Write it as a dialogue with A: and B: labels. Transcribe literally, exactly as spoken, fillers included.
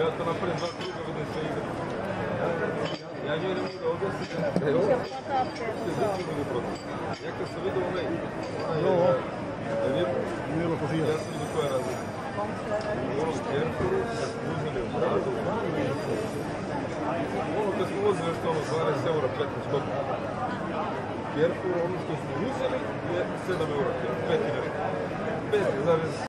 A: ja to napravim dva kruga, vidim sve igre. Ja njoj ne mogu da objasnim da je ovo se zapravo ne protiv. Ja kad sam vidio onaj Mirlo, ja sam vidio koja je razlika. U onom Kerfuru, kad smo uzeli u gradu, ono kad smo uzeli što ono dvanaest eura pretno stopu. Kerfuru, ono što smo uzeli je sedam eura, pet i nešto. pet zarez